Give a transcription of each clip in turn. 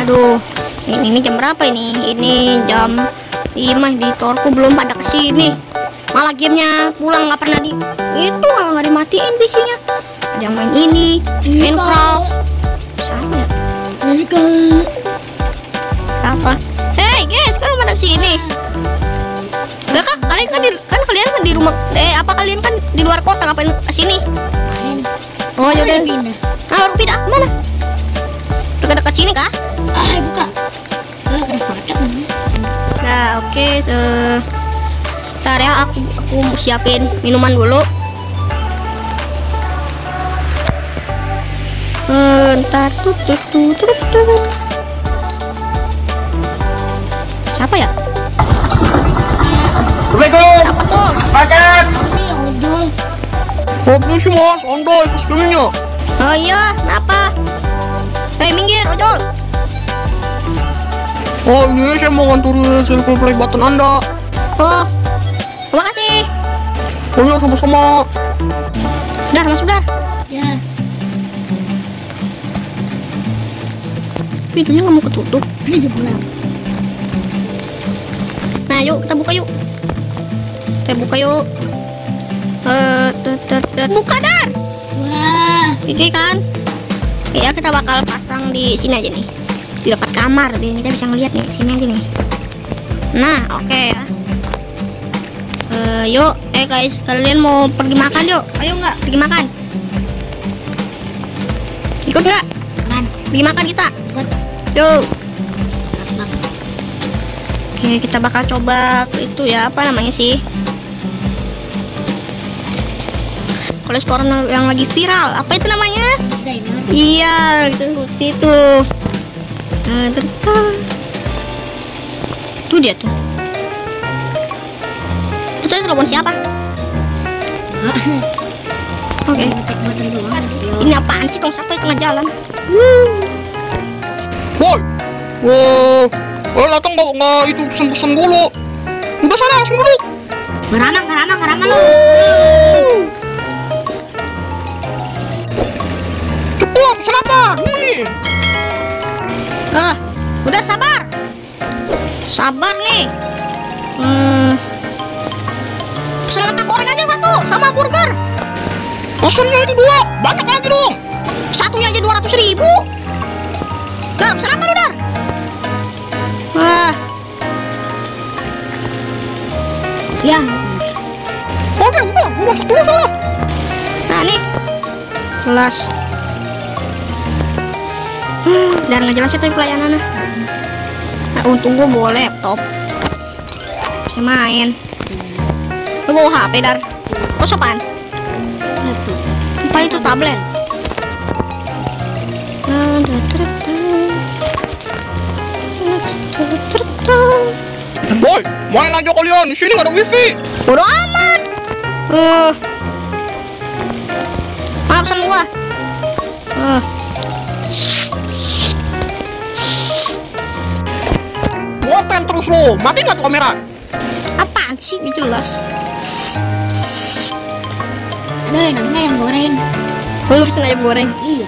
Aduh, ini jam berapa ini? Ini jam 5, di torku belum pada kesini. Malah gamenya pulang nggak pernah itu nggak dimatiin bisinya. Ada yang main ini, Minecraft. Siapa ya? Siapa? Hey guys, kalian pada kesini? Udah kak, kalian kan di rumah. Apa kalian kan di luar kota, ngapain kesini? Oh yaudah. Nah, baru pindah kemana? Dekat-dekat sini kah? Buka. Keras banget. Nah, oke. Bentar ya, aku mau siapin minuman dulu. Bentar. Siapa ya? Assalamualaikum. Apa tuh? Makan. Ini ojol. Kopi sih mas, anda ikut sekalinya. Oh iya, kenapa? Minggir, ojol. Oh ini saya mau nganturin silver play button anda. Oh, terima kasih. Oh iya sama-sama. Udah, masuk dah. Ya. Pintunya nggak mau ketutup. Ini jebulan. Nah, yuk kita buka yuk. Kita buka yuk. Buka dar. Wah. Ini kan. Ya kita bakal pasang di sini aja nih. Di dekat kamar, deh kita bisa ngeliat nih. Sini aja nih. Nah, oke ya. Yuk, guys, kalian mau pergi makan yuk? Ayo nggak pergi makan? Ikut nggak? Man. Pergi makan kita. Ikut. Yuk. Oke, kita bakal coba itu ya, apa namanya sih? Restoran yang lagi viral, apa itu namanya? Diner. Iya, seperti itu. Itu dia tuh. Itu telepon siapa? Oke. Buat doang. Ini apaan sih tong satu di tengah jalan? Boy. Wah, kalian datang nggak itu pesen-pesen dulu. Udah sana langsung duduk. Ngerama lo. Cepet, pesen apa? Nih. Udah sabar. Sabar nih. Pesen kentang goreng aja satu sama burger. Pesennya ini 2, banyak lagi dong. Satunya aja 200.000. Dar, pesen apa lu Dar? Ya. Oke, udah satu salah. Nah nih jelas. Dan nggak jelas itu pelayanannya. Nah, untung gue bawa laptop, bisa main. Lu bawa HP Dar? Terus apaan? Laptop. Apa itu tablet? Boy, main aja kalian. Di sini nggak ada wifi. Bodo amat. Mana pesan gua? Ngopen terus lo, mati nggak tuh kamera? Apaan sih? Gak jelas. Ada enaknya yang goreng. Lu pesen ayam goreng. Iya.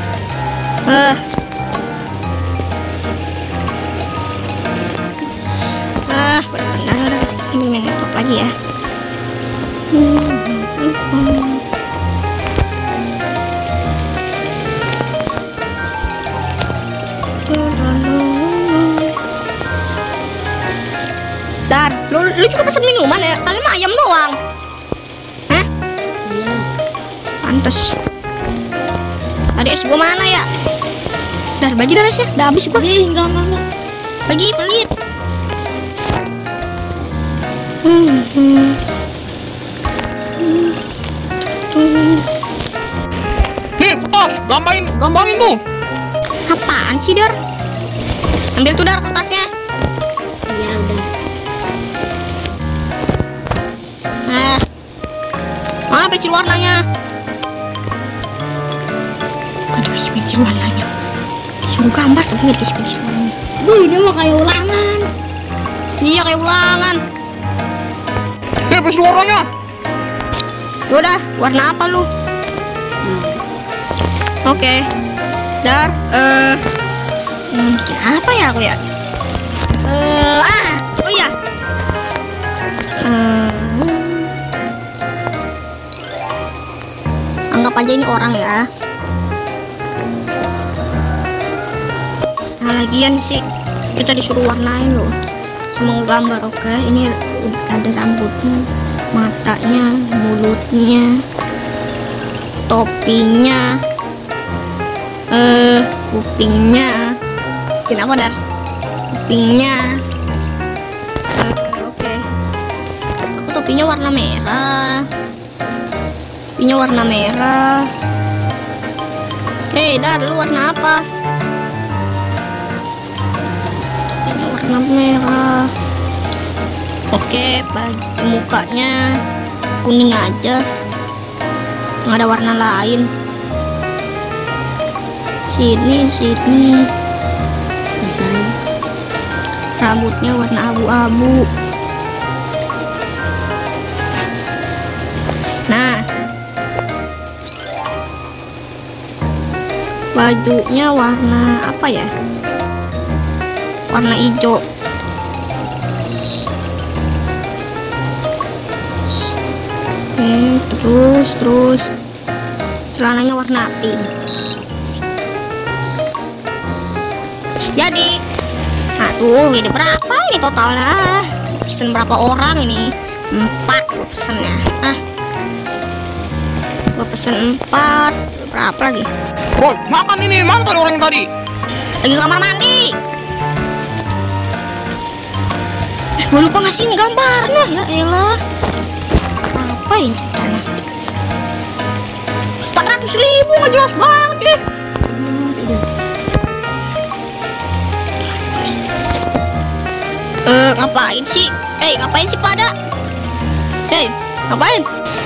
Benar-benar ini main laptop lagi ya. Dar, lu juga pesen minuman ya? Kalian mah ayam doang. Hah? Iya. Pantes. Tadi es gua mana ya? Dar, bagi Dar esnya, udah habis gua. Enggak. Bagi pelit. Nih, kertas, gambarin tuh. Apaan sih Dar? Ambil tuh Dar kertasnya. Ya udah. Mana pensil warnanya? Gak dikasih pensil warnanya. Suruh gambar tapi gak dikasih pensil warnanya. Ini mah kayak ulangan. Iya kayak ulangan. Nih, pensil warnanya. Yaudah, warna apa lu? Oke. Dar, Bikin apa ya aku ya? Oh iya. Anggap aja ini orang ya. Nah, lagian sih kita disuruh warnain loh sama gambar. Oke, ini ada rambutnya, matanya, mulutnya, topinya, kupingnya. Kenapa Dar? Kupingnya. Oke. Aku topinya warna merah. Topinya warna merah. Hei Dar, lu warna apa? Topinya warna merah. Oke, baju mukanya kuning aja. Nggak ada warna lain. Sini. Selesai. Rambutnya warna abu-abu. Nah, bajunya warna apa ya? Warna hijau. Terus celananya warna pink. Jadi, aduh, ini berapa ini totalnya? Pesen berapa orang ini? 4 gue pesennya. Gue pesen 4. Berapa lagi? Woi, makan ini. Mana tadi orang tadi? Lagi kamar mandi. Gue lupa ngasihin gambarnya. Ya elah. Apa ini ceritanya? 400.000 nggak jelas banget deh. Ngapain sih? Ngapain sih pada? Ngapain?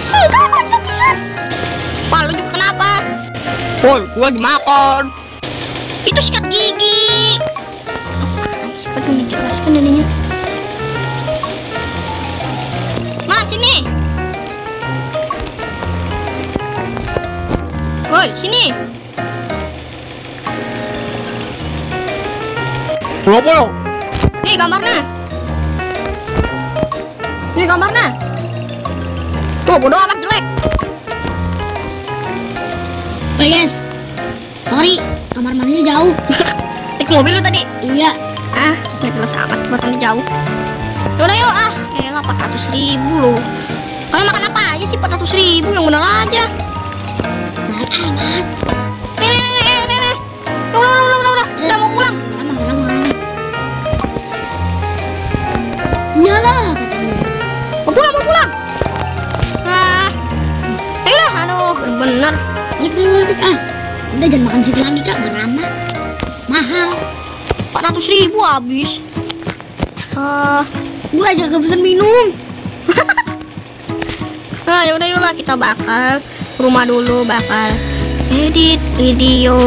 Val, lu juga kenapa? Woi, gue lagi makan. Itu sikat gigi. Apaan sih? Pada menjelaskan jadinya. Mas, sini. Woi, sini. Kenapa ya? Nih gambarnya. Tuh, bodo amat jelek. Oke guys, sorry, kamar mandinya jauh. Naik mobil lu tadi? Iya. Nggak jelas amat, barunya jauh. Yaudah yuk, elah 400.000 loh. Kalian makan apa aja sih 400.000? Yang bener aja. Mahal amat. Nih. Udah mau pulang. Lama. Iyalah, katanya. Mau pulang. Ayolah, aduh, bener. Balik. Udah jangan makan situ lagi kak, berlama. Mahal. 400.000 habis. Gue aja gak pesen minum. Yaudah kita bakal ke rumah dulu, bakal edit video.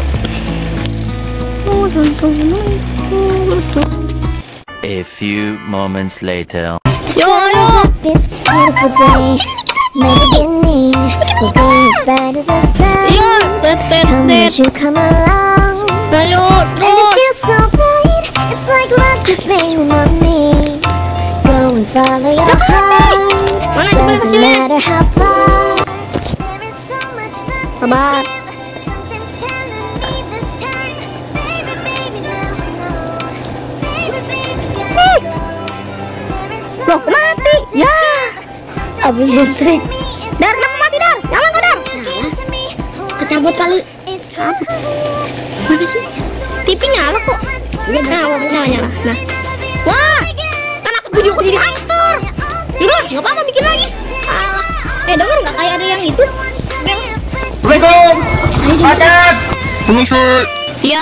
A few moments later. Yuk. It's a beautiful day, my beginning will be as bright as the sun. Come won't you come along? Ayo, And it terus. feels so bright, it's like luck is raining on me. Go and follow your heart, Mana coba lihat doesn't hasilnya? matter how far. There is so much left to Sabar. give, something's telling me this time. Baby, now I know. Baby, gotta go. There is so Loh, mati. Ya. Habis listrik. Dar, kenapa mati, Dar? Nyala nggak, Dar? Kecabut kali. Mana sih? TV nyala kok. Nyala. Nah. Wah, kan aku video aku jadi hamster. Udah, nggak apa-apa, bikin lagi. Alah. Denger nggak kayak ada yang itu? Bel. Assalamualaikum. Paket. Belum sih. Iya.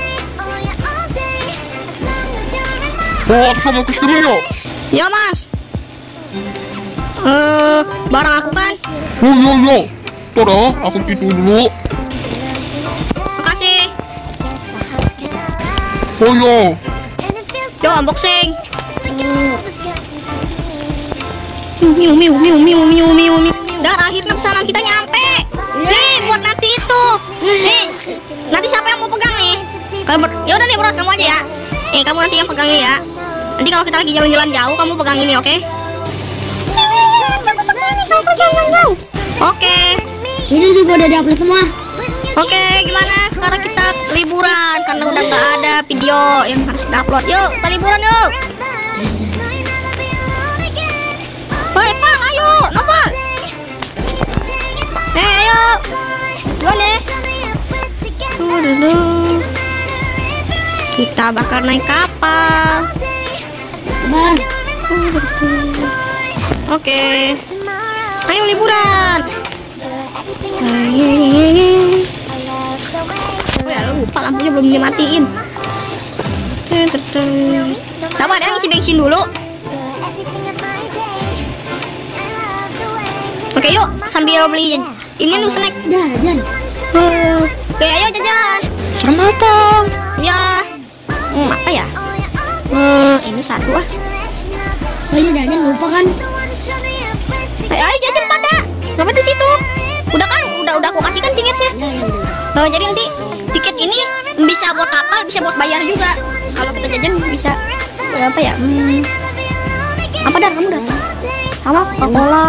Wah, atas sama Chris dulu ya. Iya, Mas. Barang aku kan. Oh iya. Tuh dah, aku gitu dulu. Makasih. Oh iya. Yo, unboxing. Miu. Dar, akhirnya pesanan kita nyampe. Nih, buat nanti itu. Nih, nanti siapa yang mau pegang nih? Ya udah nih bro, kamu aja ya. Kamu nanti yang pegangnya ya. Nanti kalau kita lagi jalan-jalan jauh, kamu pegang ini, oke? Oke. Ini juga udah diupload semua. Oke, gimana? Sekarang kita liburan karena udah nggak ada video yang harus kita upload. Yuk, kita liburan yuk. Woi, Pak, ayo, Novel. Ayo. Gue nih. Kita bakal naik kapal. Bang, Oke. Ayo liburan. Ya lupa lampunya belum dimatiin. Sabar ya, ngisi bensin dulu. Oke yuk, sambil beli ini lu snack. jajan. Oke ayo jajan. Selamat datang. Ya. Apa ya? Ini satu ah. Oh iya jajan lupa kan? Ayo jajan pada. Ngapain di situ? Udah kan, udah aku kasih kan tiketnya. Ya udah. Jadi nanti tiket ini bisa buat kapal, bisa buat bayar juga. Kalau kita jajan bisa apa ya? Apa Dar? Kamu Dar? Sama Coca-Cola.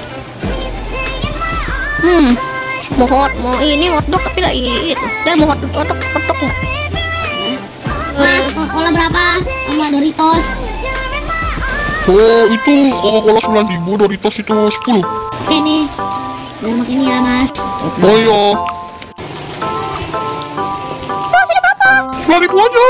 Mau ini hotdog tapi lah itu. Dan mau hotdog nggak? Mas, Coca-Cola berapa? Sama Doritos. Oh, itu Coca-Cola 9.000, Doritos itu 10. Oke nih. Udah makin ya mas. Oh iya. 9.000 aja.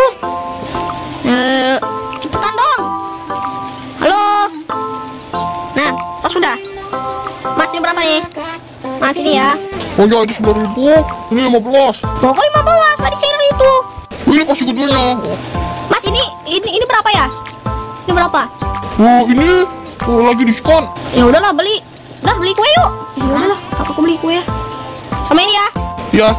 Cepetan dong. Halo. Nah, pas sudah. Mas ini berapa nih? Mas ini ya. Oh iya, itu 9.000. Ini 15. Pokok 15 tadi share itu. Ini masih gedenya. Mas ini berapa ya? Ini berapa? Oh, ini lagi diskon. Ya udahlah beli. Dah beli kue yuk. Ya udahlah, aku beli kue. Sama ini ya. Ya.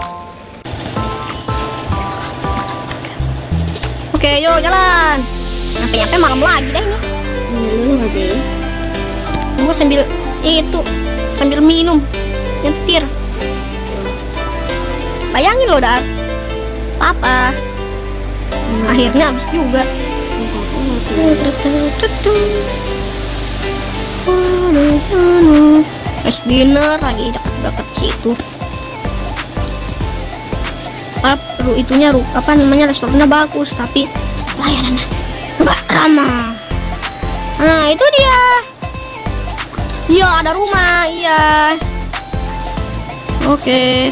Oke, yuk jalan. Nyampe malam lagi dah ini. Dulu nggak sih? Gua sambil minum, nyetir. Bayangin loh Dar. Papa. Akhirnya habis juga. Es dinner lagi deket situ. Itunya apa namanya, restorannya bagus tapi pelayanannya nggak ramah. Nah itu dia. Iya ada rumah, iya. Oke.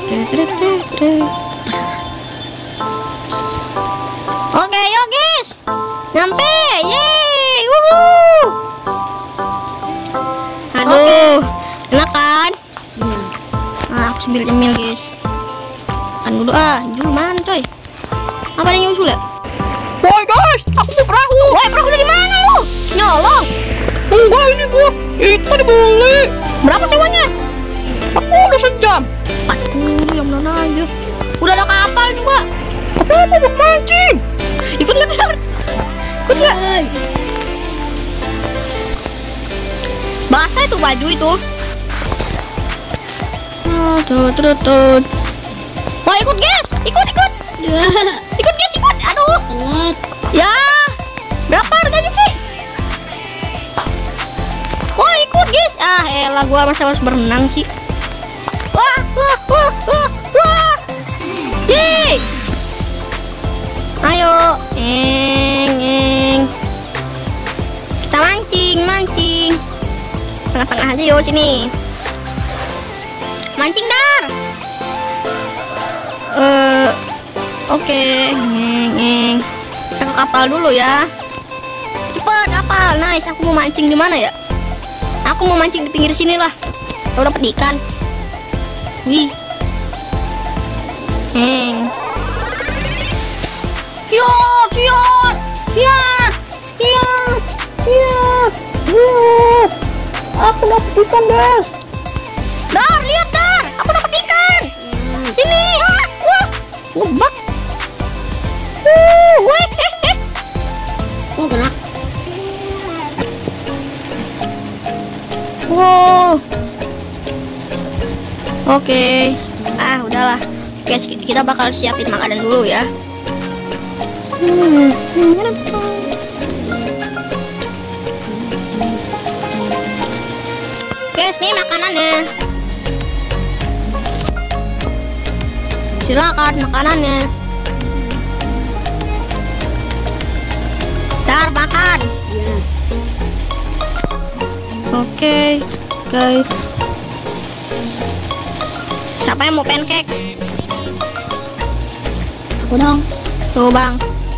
Oke, yuk guys. Nyampe. Yeay. Wuhuu. Aduh. Enak kan? Nah, aku sambil nyemil guys. Kan dulu dulu mana coy? Apa yang nyusul ya? Woi guys, aku mau perahu. Woi, perahu dari mana lu? Nyolong. Enggak, ini gua. Itu dibeli. Berapa sewanya? Aku udah sejam. 40 yang mana aja. Udah ada kapal juga. Tapi aku mau mancing. Ikut nggak? Ikut nggak? Basah itu baju itu. Tuh. Wah ikut guys, ikut. Ikut guys, ikut. Aduh. Telat. Ya. Berapa harganya sih? Wah ikut guys. Elah gua masa harus berenang sih. Wah. Yeay. Ayo, kita mancing. Tengah-tengah aja yo sini. Mancing Dar. Oke. Kita ke kapal dulu ya. Cepet kapal. Nice. Aku mau mancing di mana ya? Aku mau mancing di pinggir sini lah. Tuh dapat ikan. Wih. Aku dapat ikan guys. Dar, lihat Dar, aku dapat ikan. Sini, wah, ngebak. Oh gerak. Wow. Oke. Udahlah. Guys, kita bakal siapin makanan dulu ya. Guys, nih makanannya. Silakan makanannya. Ntar makan. Oke, guys. Siapa yang mau pancake? Aku dong. Tuh bang.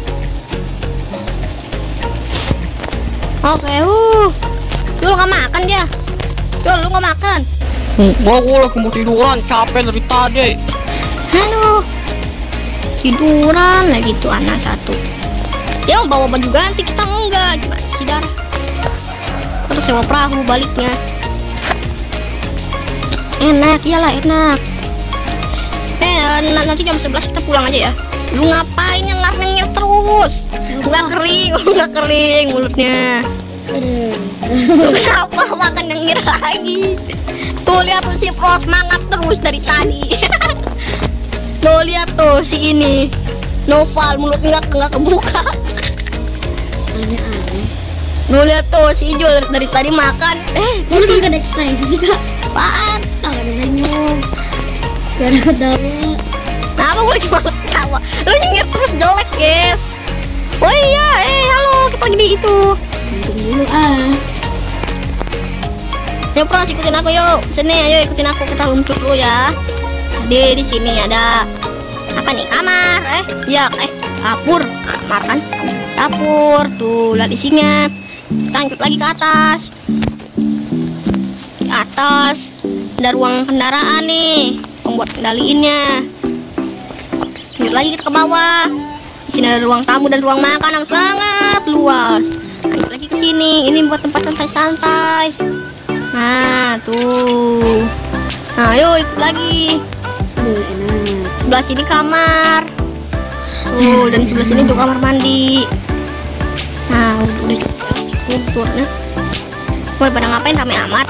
Oke, Jul gak makan dia. Jul, lu gak makan. Gua lagi mau tiduran, capek dari tadi. Aduh, tiduran lagi tuh anak satu. Dia mau bawa baju ganti, kita enggak. Gimana sih, Dar? Terus sewa perahu baliknya. Enak, iyalah enak. Nanti jam 11 kita pulang aja ya. Lu ngapain nyengir terus? Nggak kering mulutnya. Lu kenapa makan nyengir lagi? Tuh lihat tuh si Pro semangat terus dari tadi. Tuh lihat tuh si ini Noval mulutnya nggak kebuka. Lu lihat tuh si Ijul dari tadi makan. Lu juga ada ekspresi sih kak. Apaan? Tak ada senyum. Gak ada ketawa. Kenapa gue lagi males ketawa? Lu nyengir terus jelek guys. Oh iya, halo, kita lagi di itu. Untung dulu ah. Yuk Pros, ikutin aku yuk. Sini, ayo ikutin aku, kita luncur dulu ya. Jadi di sini ada apa nih? Kamar, dapur, kamar kan? Dapur, tuh lihat isinya. Kita lanjut lagi ke atas. Di atas ada ruang kendaraan nih, pembuat kendaliinnya. Lanjut lagi kita ke bawah. Di sini ada ruang tamu dan ruang makan yang sangat luas. Lanjut lagi ke sini. Ini buat tempat santai-santai. Nah, tuh. Nah, yuk ikut lagi. Enak. Sebelah sini kamar. Tuh, dan sebelah sini juga kamar mandi. Nah, udah cukup. Nah. Woi, pada ngapain rame amat?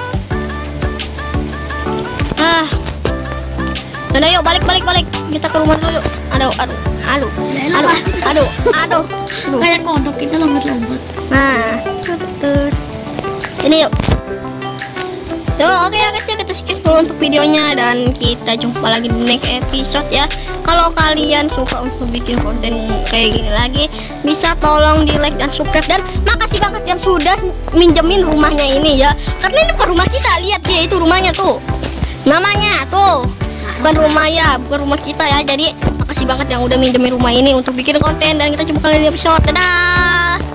Udah yuk balik. Kita ke rumah dulu yuk. Aduh. Kayak kodok kita lompat-lompat. Nah, ini yuk. Oke guys ya, kita skip dulu untuk videonya dan kita jumpa lagi di next episode ya. Kalau kalian suka untuk bikin konten kayak gini lagi, bisa tolong di like dan subscribe, dan makasih banget yang sudah minjemin rumahnya ini ya. Karena ini bukan rumah kita, lihat ya itu rumahnya tuh. Namanya tuh bukan rumah kita ya. Jadi makasih banget yang udah minjemin rumah ini untuk bikin konten, dan kita jumpa lagi di episode. Dadah.